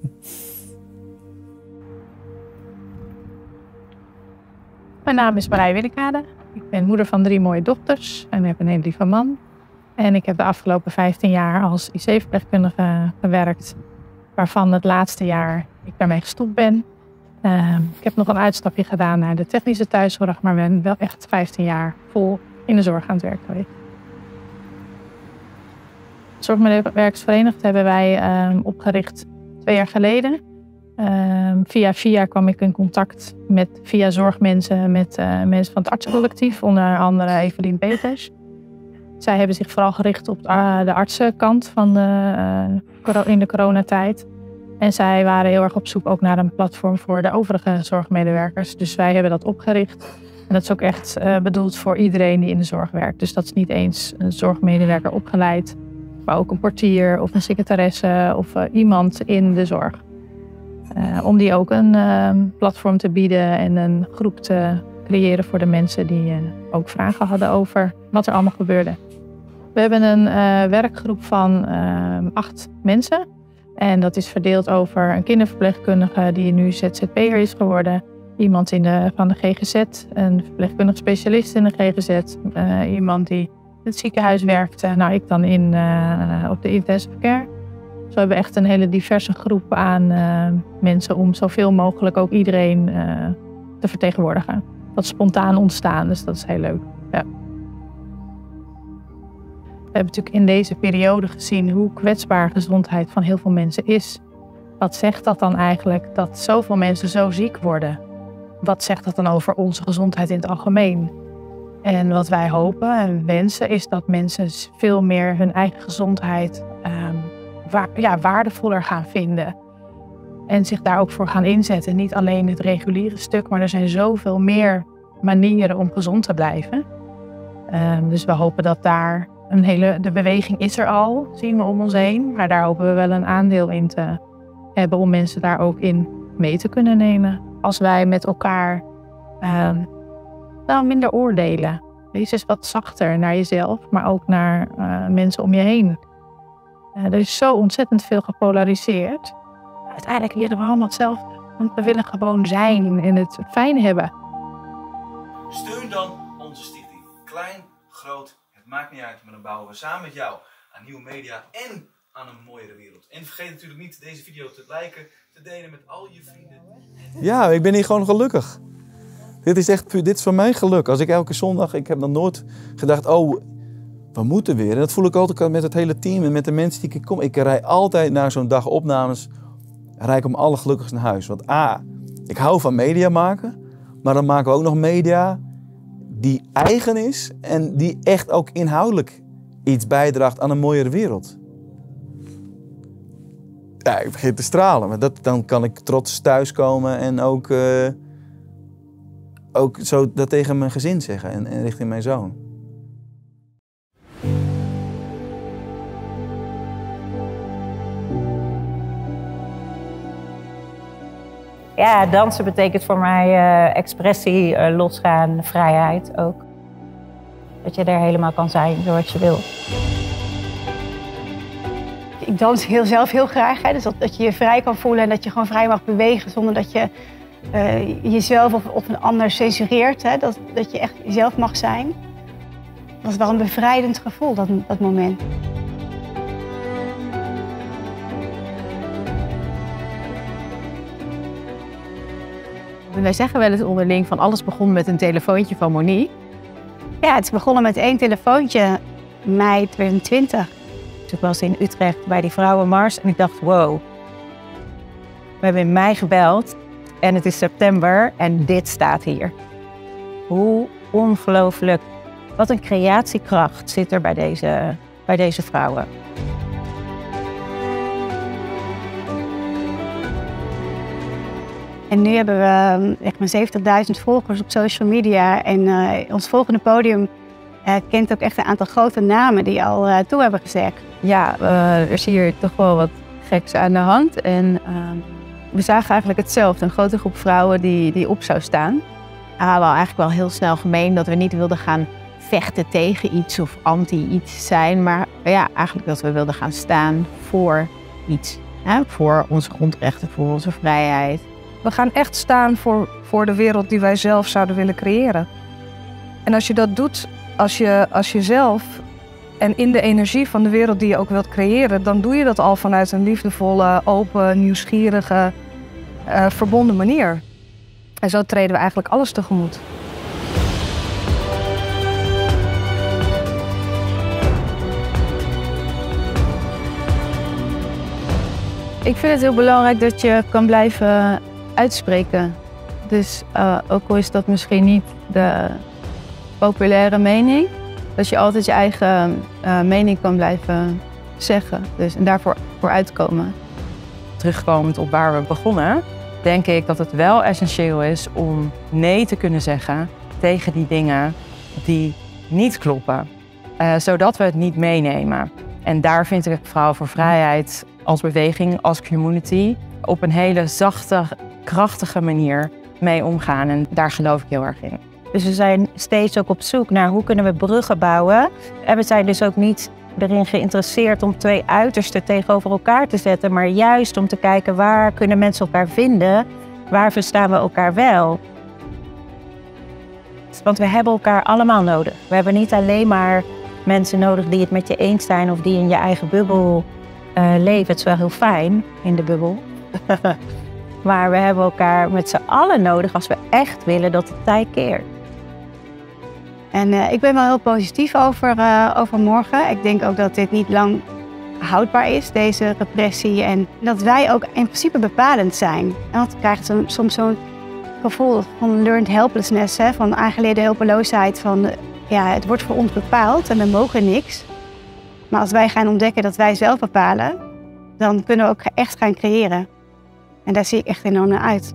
Mijn naam is Marije Willekade. Ik ben moeder van 3 mooie dochters en heb een hele lieve man. En ik heb de afgelopen 15 jaar als IC-verpleegkundige gewerkt, waarvan het laatste jaar ik daarmee gestopt ben. Ik heb nog een uitstapje gedaan naar de technische thuiszorg, maar ben wel echt 15 jaar vol in de zorg aan het werk geweest. Zorgmedewerkersverenigd hebben wij opgericht 2 jaar geleden. Via kwam ik in contact via zorgmensen met mensen van het artsencollectief, onder andere Evelien Peters. Zij hebben zich vooral gericht op de artsenkant in de coronatijd. En zij waren heel erg op zoek ook naar een platform voor de overige zorgmedewerkers. Dus wij hebben dat opgericht. En dat is ook echt bedoeld voor iedereen die in de zorg werkt. Dus dat is niet eens een zorgmedewerker opgeleid, maar ook een portier of een secretaresse of iemand in de zorg. Om die ook een platform te bieden en een groep te creëren voor de mensen die ook vragen hadden over wat er allemaal gebeurde. We hebben een werkgroep van 8 mensen. En dat is verdeeld over een kinderverpleegkundige die nu ZZP'er is geworden. Iemand van de GGZ, een verpleegkundig specialist in de GGZ. Iemand die in het ziekenhuis werkte. Nou, ik dan op de intensive care. Dus we hebben echt een hele diverse groep aan mensen om zoveel mogelijk ook iedereen te vertegenwoordigen. Dat is spontaan ontstaan, dus dat is heel leuk. Ja. We hebben natuurlijk in deze periode gezien hoe kwetsbaar gezondheid van heel veel mensen is. Wat zegt dat dan eigenlijk dat zoveel mensen zo ziek worden? Wat zegt dat dan over onze gezondheid in het algemeen? En wat wij hopen en wensen is dat mensen veel meer hun eigen gezondheid waardevoller gaan vinden. En zich daar ook voor gaan inzetten. Niet alleen het reguliere stuk, maar er zijn zoveel meer manieren om gezond te blijven. Dus we hopen dat daar de beweging is er al, zien we om ons heen. Maar daar hopen we wel een aandeel in te hebben om mensen daar ook in mee te kunnen nemen. Als wij met elkaar minder oordelen. Wees eens wat zachter naar jezelf, maar ook naar mensen om je heen. Er is zo ontzettend veel gepolariseerd. uiteindelijk willen we allemaal hetzelfde. Want we willen gewoon zijn en het fijn hebben. Steun dan onze stichting. Klein, groot, het maakt niet uit. Maar dan bouwen we samen met jou aan nieuwe media en aan een mooiere wereld. En vergeet natuurlijk niet deze video te liken, te delen met al je vrienden. Ja, ik ben hier gewoon gelukkig. Dit is voor mij geluk. Als ik elke zondag, ik heb nog nooit gedacht, oh, we moeten weer. En dat voel ik altijd met het hele team en met de mensen die ik kom. Ik rij altijd naar zo'n dag opnames, rijd ik om alle gelukkigst naar huis. Want ik hou van media maken, maar dan maken we ook nog media die eigen is en die echt ook inhoudelijk iets bijdraagt aan een mooiere wereld. Ja, ik begin te stralen, maar dan kan ik trots thuiskomen en ook zo dat tegen mijn gezin zeggen en richting mijn zoon. Ja, dansen betekent voor mij expressie, losgaan, vrijheid ook. Dat je er helemaal kan zijn zoals je wil. Ik dans zelf heel graag, hè? Dus dat je je vrij kan voelen en dat je gewoon vrij mag bewegen zonder dat je jezelf of een ander censureert. Hè? Dat je echt jezelf mag zijn. Dat is wel een bevrijdend gevoel, dat moment. Wij zeggen wel eens onderling van alles begon met een telefoontje van Monique. Ja, het is begonnen met 1 telefoontje, mei 2020. Dus ik was in Utrecht bij die vrouwenmars en ik dacht, wow. We hebben in mei gebeld en het is september en dit staat hier. Hoe ongelooflijk. Wat een creatiekracht zit er bij deze vrouwen. En nu hebben we echt maar 70.000 volgers op social media. En ons volgende podium kent ook echt een aantal grote namen die al toe hebben gezegd. Ja, er is hier toch wel wat geks aan de hand. En we zagen eigenlijk hetzelfde. Een grote groep vrouwen die op zou staan. We hadden eigenlijk wel heel snel gemeen dat we niet wilden gaan vechten tegen iets of anti iets zijn. Maar ja, eigenlijk dat we wilden gaan staan voor iets. Hè? Voor onze grondrechten, voor onze vrijheid. We gaan echt staan voor de wereld die wij zelf zouden willen creëren. En als je dat doet, als je zelf en in de energie van de wereld die je ook wilt creëren, dan doe je dat al vanuit een liefdevolle, open, nieuwsgierige, verbonden manier. En zo treden we eigenlijk alles tegemoet. Ik vind het heel belangrijk dat je kan blijven uitspreken. Dus ook al is dat misschien niet de populaire mening, dat je altijd je eigen mening kan blijven zeggen. Dus, en daarvoor uitkomen. Terugkomend op waar we begonnen, denk ik dat het wel essentieel is om nee te kunnen zeggen tegen die dingen die niet kloppen. Zodat we het niet meenemen. En daar vind ik Vrouwen voor Vrijheid als beweging, als community, op een hele zachte, krachtige manier mee omgaan. En daar geloof ik heel erg in. Dus we zijn steeds ook op zoek naar hoe kunnen we bruggen bouwen. En we zijn dus ook niet erin geïnteresseerd om 2 uitersten tegenover elkaar te zetten, maar juist om te kijken waar kunnen mensen elkaar vinden, waar verstaan we elkaar wel. Want we hebben elkaar allemaal nodig. We hebben niet alleen maar mensen nodig die het met je eens zijn of die in je eigen bubbel leven. Het is wel heel fijn in de bubbel. Maar we hebben elkaar met z'n allen nodig als we echt willen dat de tij keert. En ik ben wel heel positief over morgen. Ik denk ook dat dit niet lang houdbaar is, deze repressie. En dat wij ook in principe bepalend zijn. En dan krijg je soms zo'n gevoel van learned helplessness, hè, van aangeleerde hulpeloosheid. Van ja, het wordt voor ons bepaald en we mogen niks. Maar als wij gaan ontdekken dat wij zelf bepalen, dan kunnen we ook echt gaan creëren. En daar zie ik echt enorm naar uit.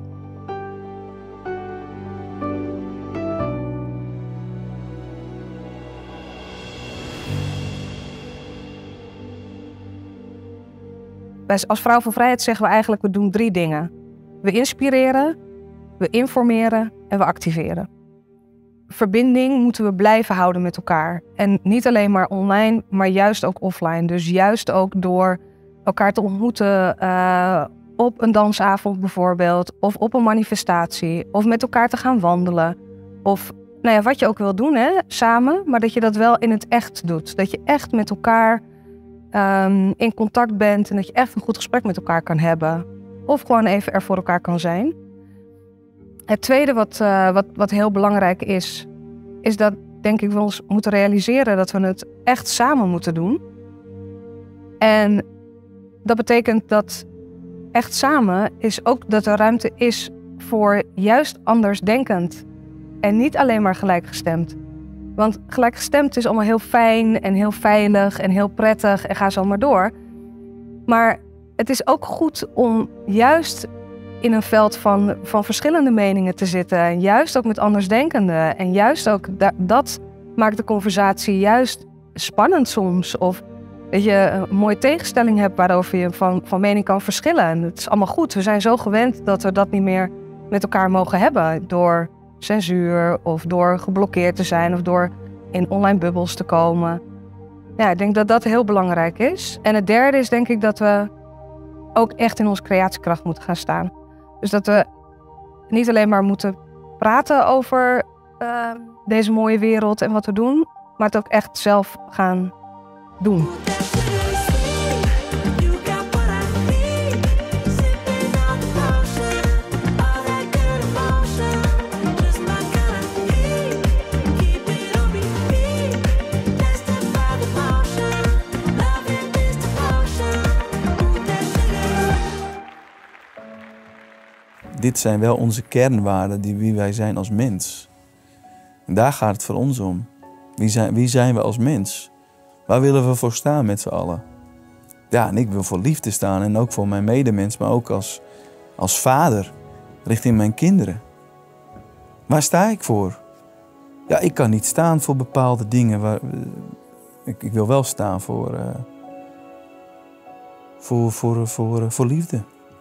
Als Vrouw voor Vrijheid zeggen we eigenlijk, we doen 3 dingen. We inspireren, we informeren en we activeren. Verbinding moeten we blijven houden met elkaar. En niet alleen maar online, maar juist ook offline. Dus juist ook door elkaar te ontmoeten op een dansavond bijvoorbeeld, of op een manifestatie, of met elkaar te gaan wandelen. Of nou ja, wat je ook wil doen, hè, samen, maar dat je dat wel in het echt doet. Dat je echt met elkaar in contact bent en dat je echt een goed gesprek met elkaar kan hebben. Of gewoon even er voor elkaar kan zijn. Het tweede wat heel belangrijk is dat, denk ik, we ons moeten realiseren dat we het echt samen moeten doen. En dat betekent dat echt samen is ook dat er ruimte is voor juist andersdenkend. En niet alleen maar gelijkgestemd. Want gelijkgestemd is allemaal heel fijn en heel veilig en heel prettig en ga zo maar door. Maar het is ook goed om juist in een veld van verschillende meningen te zitten. En juist ook met andersdenkenden. En juist ook dat maakt de conversatie juist spannend soms. Of dat je een mooie tegenstelling hebt waarover je van mening kan verschillen. En het is allemaal goed. We zijn zo gewend dat we dat niet meer met elkaar mogen hebben. Door censuur of door geblokkeerd te zijn of door in online bubbels te komen. Ja, ik denk dat dat heel belangrijk is. En het derde is denk ik dat we ook echt in onze creatiekracht moeten gaan staan. Dus dat we niet alleen maar moeten praten over deze mooie wereld en wat we doen, maar het ook echt zelf gaan doen. Dit zijn wel onze kernwaarden, wie wij zijn als mens. En daar gaat het voor ons om. Wie zijn we als mens? Waar willen we voor staan met z'n allen? Ja, en ik wil voor liefde staan en ook voor mijn medemens, maar ook als vader richting mijn kinderen. Waar sta ik voor? Ja, ik kan niet staan voor bepaalde dingen. Ik wil wel staan voor liefde.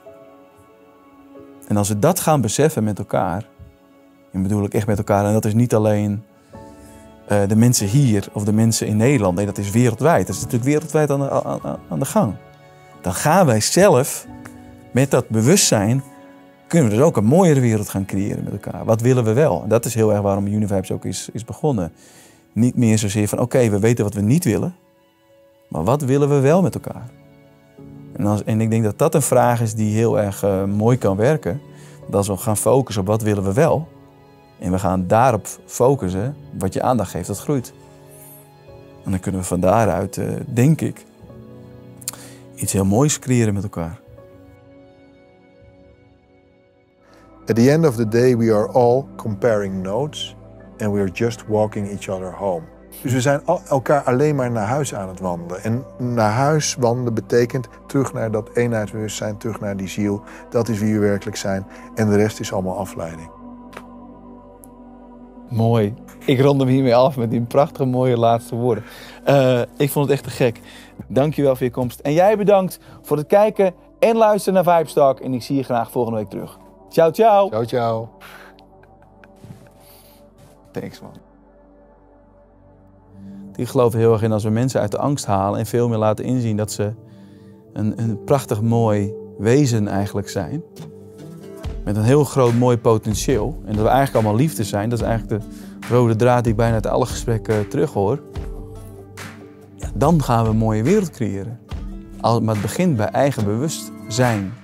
En als we dat gaan beseffen met elkaar, en bedoel ik echt met elkaar, en dat is niet alleen de mensen hier of de mensen in Nederland, nee, dat is wereldwijd. Dat is natuurlijk wereldwijd aan de gang. Dan gaan wij zelf met dat bewustzijn, kunnen we dus ook een mooiere wereld gaan creëren met elkaar. Wat willen we wel? En dat is heel erg waarom Univibes ook is begonnen. Niet meer zozeer van oké, we weten wat we niet willen, maar wat willen we wel met elkaar? En ik denk dat dat een vraag is die heel erg mooi kan werken. Dat als we gaan focussen op wat willen we wel. En we gaan daarop focussen, wat je aandacht geeft, dat groeit. En dan kunnen we van daaruit, denk ik, iets heel moois creëren met elkaar. At the end of the day we are all comparing notes and we are just walking each other home. Dus we zijn elkaar alleen maar naar huis aan het wandelen. En naar huis wandelen betekent terug naar dat eenheidsbewustzijn, terug naar die ziel. Dat is wie we werkelijk zijn. En de rest is allemaal afleiding. Mooi. Ik rond hem hiermee af met die prachtige mooie laatste woorden. Ik vond het echt te gek. Dankjewel voor je komst. En jij bedankt voor het kijken en luisteren naar Vibes Talk. En ik zie je graag volgende week terug. Ciao, ciao. Ciao, ciao. Thanks, man. Ik geloof er heel erg in als we mensen uit de angst halen en veel meer laten inzien dat ze een prachtig mooi wezen eigenlijk zijn. Met een heel groot mooi potentieel. En dat we eigenlijk allemaal liefde zijn. Dat is eigenlijk de rode draad die ik bijna uit alle gesprekken terughoor. Ja, dan gaan we een mooie wereld creëren. Maar het begint bij eigen bewustzijn.